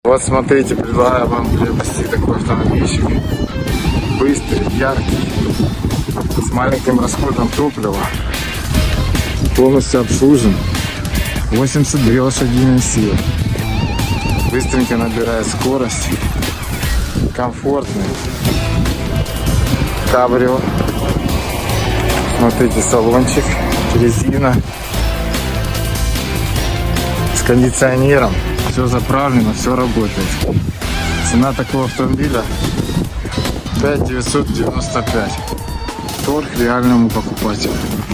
Вот смотрите, предлагаю вам приобрести такой автомобильчик. Быстрый, яркий, с маленьким расходом топлива. Полностью обслужен. 82 лошадиные силы. Быстренько набирает скорость. Комфортный. Кабрио. Смотрите, салончик, резина. С кондиционером. Все заправлено, все работает. Цена такого автомобиля 5995. Торг реальному покупателю.